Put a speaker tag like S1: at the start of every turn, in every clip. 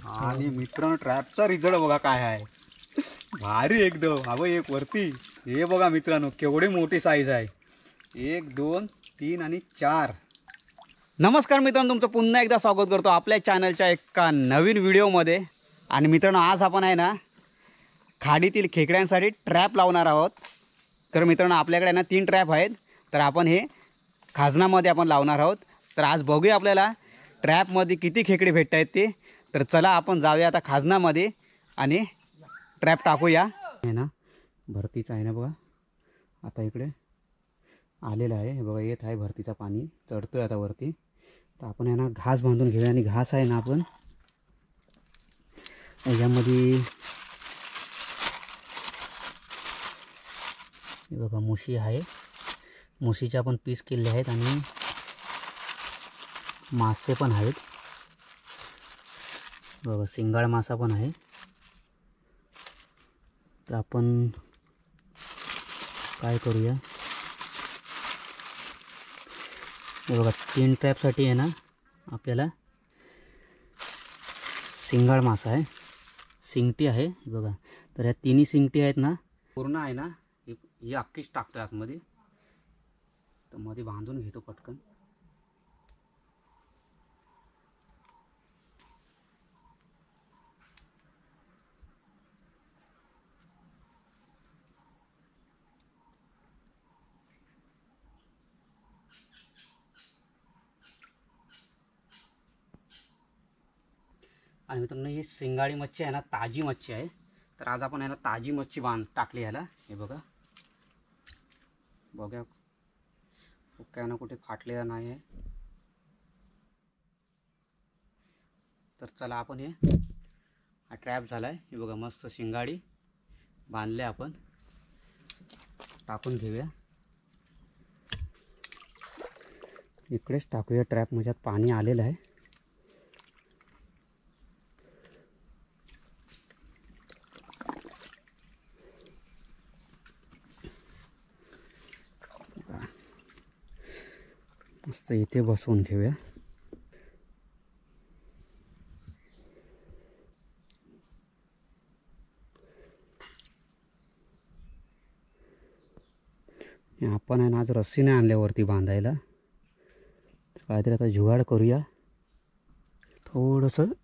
S1: आणि मित्रांनो ट्रॅपचा रिझल्ट बघा काय आहे, भारी एकदम. हा बघ एक वरती, हे बघा मित्रांनो केवढी मोठी साईज आहे, 1 2 3 आणि 4. नमस्कार मित्रांनो, तुमचं पुन्हा एकदा स्वागत करतो आपल्या चॅनलच्या एका नवीन व्हिडिओमध्ये. आणि मित्रांनो आज आपण आहे ना खाडीतील खेकड्यांसाठी ट्रॅप लावणार आहोत. तर मित्रांनो आपल्याकडे ना 3 ट्रॅप आहेत, तर आपण हे खाजनामध्ये आपण लावणार आहोत. तर आज बघूया आपल्याला ट्रॅपमध्ये किती खेकडे भेटत आहेत ते. तर चला आपण जाऊया आता खाजनामध्ये आणि ट्रॅप टाकूया. आहे ना भरतीचं आहे ना बघा, आता इकडे आलेलं आहे, हे बघा येत आहे भरतीचा पाणी, चढतोय आता वरती. तर आपण आहे ना घास बांधून घेऊया. आणि घास आहे ना आपण याच्यामध्ये हे बघा मुशी आहे, मुशीचे आपण पीस केले आहेत आणि मासे पण आहेत बघा, सिंगाळ मासा पण आहे. तर आपण काय करूया, हे बघा 3 ट्रॅपसाठी आहे ना आपल्याला सिंगाळ मासा आहे, सिंगटी आहे हे बघा. तर या तिन्ही सिंगटी आहेत ना पूर्ण आहे ना, ही अख्खीच टाकतो आतमध्ये. तर मध्ये बांधून घेतो पटकन. आणि मित्रांनो ही सिंगाळी मच्छी आहे ना ताजी मच्छी आहे. तर आज आपण आहे ना ताजी मच्छी टाकली याला. हे बघा बघा काय ना कुठे फाटलेला नाही आहे. तर चला आपण हे हा ट्रॅप झाला आहे, हे बघा मस्त शिंगाडी बांधले, आपण टाकून घेऊया. इकडेच टाकूया ट्रॅप, म्हणजे पाणी आलेलं आहे. मस्त इथे बसवून घेऊया. आपण आहे ना आज रस्सीने आणल्यावरती बांधायला, काहीतरी आता जुगाड करूया. थोडंसं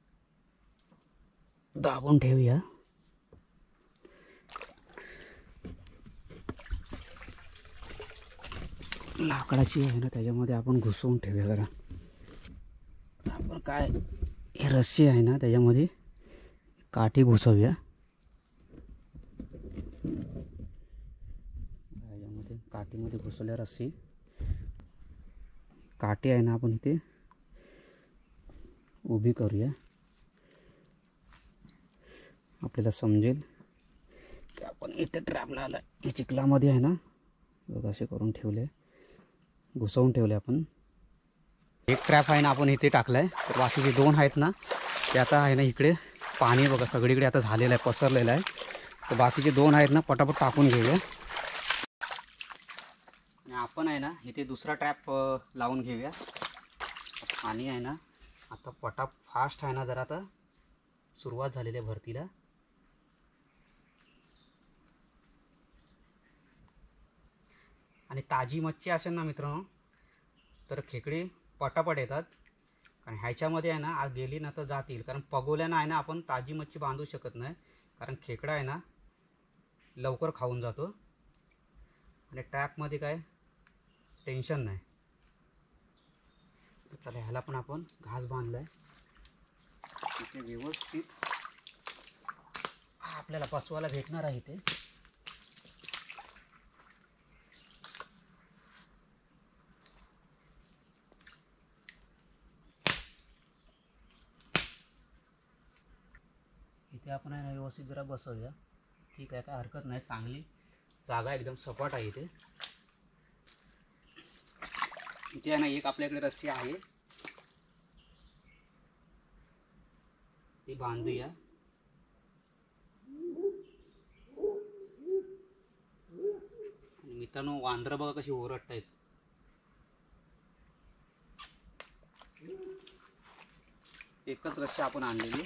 S1: दाबून ठेवूया. लाकडाची आहे ना त्याच्यामध्ये आपण घुसवून ठेवूया जरा. आपण काय हे रस्सी आहे ना त्याच्यामध्ये काठी घुसवूया. याच्यामध्ये काठीमध्ये घुसवल्या रस्सी, काठी आहे ना आपण इथे उभी करूया. आपल्याला समजेल की आपण इथे ट्रॅपला आला. हे चिखलामध्ये आहे ना बघा, असे करून ठेवले, घुसवून ठेवले आपण. एक ट्रॅप आहे ना आपण इथे टाकला आहे. तर बाकीचे 2 आहेत ना ते आता आहे ना इकडे पाणी बघा सगळीकडे आता झालेलं आहे, पसरलेलं आहे. तर बाकीचे 2 आहेत ना पटापट टाकून घेऊया. आणि आपण आहे ना इथे दुसरा ट्रॅप लावून घेऊया. पाणी आहे ना आता फास्ट आहे ना जरा, आता सुरुवात झालेली आहे भरतीला. आणि ताजी मच्छी असेल ना मित्रांनो तर खेकडे पटापट येतात. कारण ह्याच्यामध्ये आहे ना आज गेली ना तर जातील, कारण पगोल्यानं आहे ना आपण ताजी मच्छी बांधू शकत नाही, कारण खेकडा आहे ना लवकर खाऊन जातो. आणि ट्रॅपमध्ये काय टेन्शन नाही. तर चला ह्याला पण आपण घास बांधला आहे इथे व्यवस्थित, आपल्याला बसवायला भेटणार आहे इथे. इथे आपण आहे ना व्यवस्थित जरा बसवूया. ठीक आहे, काय हरकत नाही, चांगली जागा एकदम सपाट आहे इथे. इथे आहे ना एक आपल्याकडे रस्सी आहे, ती बांधूया. आणि मित्रांनो वांद्रं बघा कशी ओरडत आहेत. एकच रस्सी आपण आणलेली.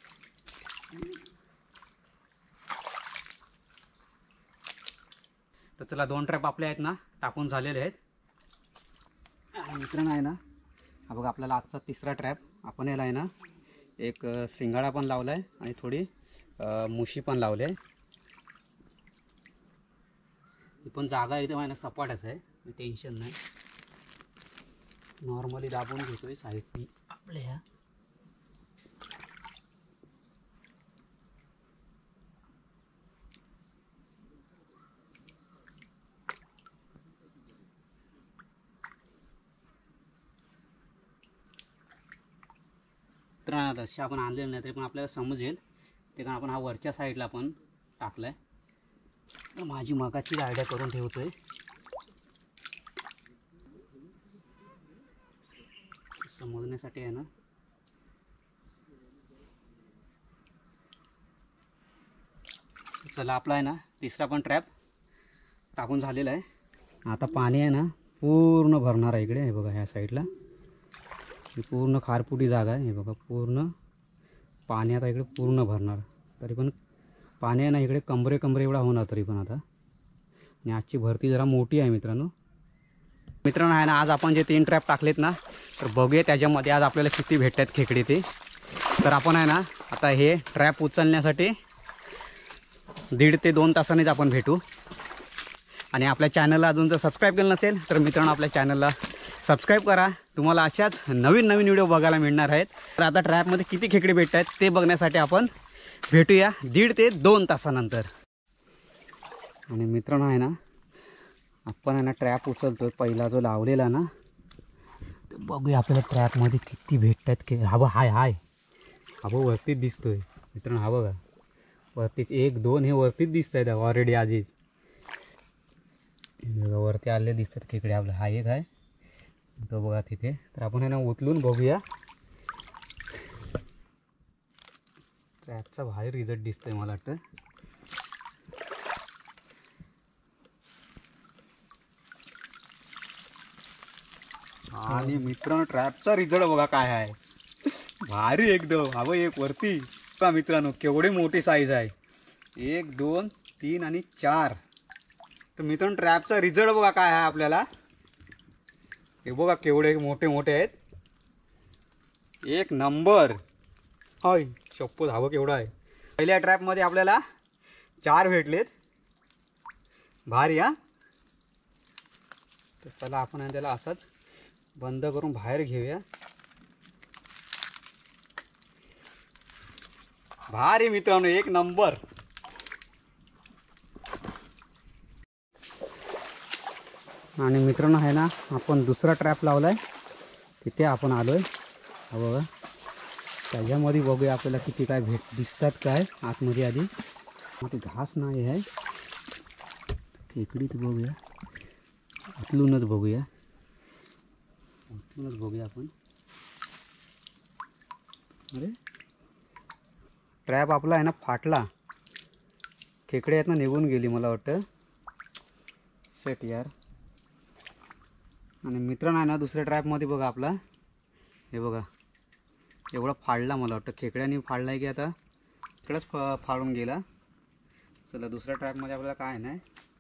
S1: तर चला 2 ट्रॅप आपले आहेत ना टाकून झालेले आहेत. मित्रांनो आहे ना, हा बघा आपल्याला आजचा 3रा ट्रॅप. आपण याला आहे ना एक सिंगाडा पण लावला आहे आणि थोडी मुशी पण लावली आहे. ही पण जागा इथे आहे ना सपाटच आहे, टेन्शन नाही. नॉर्मली दाबून घेतोय साईडनी आपल्या. तर रस्सी आपण आणलेलं नाही तरी पण आपल्याला समजेल ते, कारण आपण हा वरच्या साईडला पण टाकलाय. तर माझी मगाची आयडिया करून ठेवतोय. समजण्यासाठी आहे ना. चला आपला आहे ना 3रा पण ट्रॅप टाकून झालेला आहे. आता पाणी आहे ना पूर्ण भरणार आहे इकडे. हे बघा ह्या साईडला ही पूर्ण खारपुटी जागा आहे. हे बघा पूर्ण पाणी आता इकडे पूर्ण भरणार. तरी पण पाणी आहे ना इकडे कमरे एवढा होणार तरी पण आता. आणि आजची भरती जरा मोठी आहे मित्रांनो. आहे ना, आज आपण जे 3 ट्रॅप टाकलेत ना, तर बघूया त्याच्यामध्ये आज आपल्याला किती भेटतात खेकडी ते. तर आपण आहे ना आता हे ट्रॅप उचलण्यासाठी 1.5 ते 2 तासांनीच आपण भेटू. आणि आपल्या चॅनलला अजून जर सबस्क्राईब केलं नसेल तर मित्रांनो आपल्या चॅनलला सबस्क्राईब करा. तुम्हाला अशाच नवीन व्हिडिओ बघायला मिळणार आहेत. तर आता ट्रॅपमध्ये किती खेकडी भेटत आहेत ते बघण्यासाठी आपण भेटूया 1.5 ते 2 तासानंतर. आणि मित्रांनो आहे ना, आपण आहे ना ट्रॅप उचलतो पहिला जो लावलेला ना, तर बघूया आपल्याला ट्रॅपमध्ये किती भेटतात. की हा हाय हा वरतीच दिसतोय मित्रांनो. हा बघा वरतीच 1 2 हे वरतीच दिसत आहेत ऑलरेडी आधीच. वरती आले दिसतात खेकडे आपलं. हा एक आहे तो बघा तिथे. तर आपण आहे ना उचलून बघूया. ट्रॅपचा भारी रिझल्ट दिसतोय मला वाटतं. आणि मित्रांनो ट्रॅपचा रिझल्ट बघा काय आहे, भारी एकदम. हा बघ एक वरती का मित्रांनो केवढी मोठी साईज आहे. 1 2 3 आणि 4. तर मित्रांनो ट्रॅपचा रिझल्ट बघा काय आहे आपल्याला. हे बघा केवढे मोठे आहेत. 1 नंबर. हाय शप्पथ. हा बघ केवढा आहे. पहिल्या ट्रॅपमध्ये आपल्याला 4 भेटलेत. भारी हा. तर चला आपण त्याला असंच बंद करून बाहेर घेऊया. भारी मित्रांनो 1 नंबर. आणि मित्रांनो आहे ना, आपण 2रा ट्रॅप लावलाय तिथे आपण आलोय. हा बघा त्याच्यामध्ये बघूया आपल्याला किती काय दिसतात काय आतमध्ये. आधी ते घास नाही आहे खेकडी. तर बघूया उचलूनच बघूया आपण. अरे ट्रॅप आपला आहे ना फाटला. खेकडे आहेत ना निघून गेली मला वाटतं. सेट यार. आणि मित्रांनो आहे ना 2ऱ्या ट्रॅपमध्ये बघा आपला. हे बघा एवढा फाडला मला वाटतं. खेकड्याने फाडला की आता इकडेच फाडून गेला. चला 2ऱ्या ट्रॅपमध्ये आपल्याला काय नाही.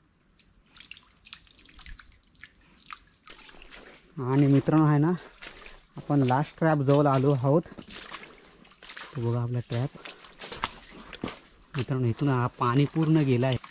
S1: आणि मित्रांनो आहे ना, आपण लास्ट ट्रॅप जवळ आलो आहोत. तो बघा आपला ट्रॅप मित्रांनो. इथून हा पाणी पूर्ण गेला आहे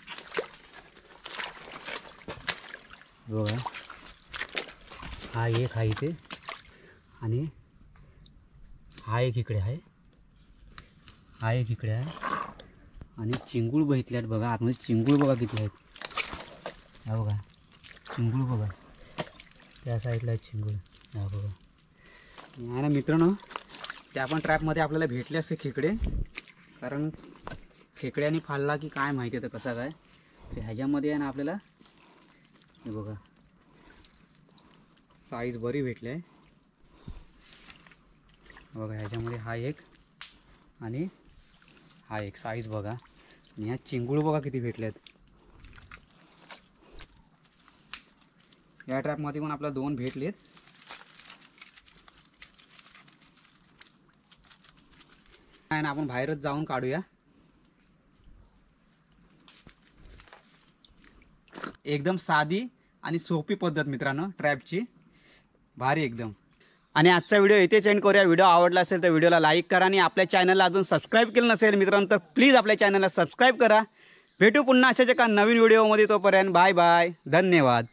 S1: बघा. हा एक आहे इथे आणि हा एक इकडे आहे. हा एक इकडे आहे. आणि चिंगूळ बघितल्यात बघा आतमध्ये. चिंगूळ बघा किती आहेत. हा बघा चिंगूळ बघा त्या साईडला आहेत चिंगूळ. हा बघा. नाही ना मित्रांनो त्या पण ट्रॅपमध्ये आपल्याला भेटले असते खेकडे. कारण खेकड्याने फाडला की काय माहिती आहे तर कसा काय. तर ह्याच्यामध्ये आहे ना आपल्याला हे बघा साईज बरी भेटली आहे बघा. ह्याच्यामध्ये हा एक आणि हा एक साईज बघा. आणि ह्या चिंगूळ बघा किती भेटल्यात. या ट्रॅपमध्ये पण आपल्याला 2 भेटलेत. नाही ना, आपण बाहेरच जाऊन काढूया. एकदम साधी आणि सोपी पद्धत मित्रांनो ट्रॅपची, भारी एकदम. आणि आजचा व्हिडिओ इथेच एंड करूया. व्हिडिओ आवडला असेल तर व्हिडिओला लाईक करा आणि आपल्या चॅनलला अजून सबस्क्राईब केलं नसेल मित्रांनो तर प्लीज आपल्या चॅनलला सबस्क्राईब करा. भेटू पुन्हा अशाच एका नवीन व्हिडिओमध्ये. तोपर्यंत बाय बाय, धन्यवाद.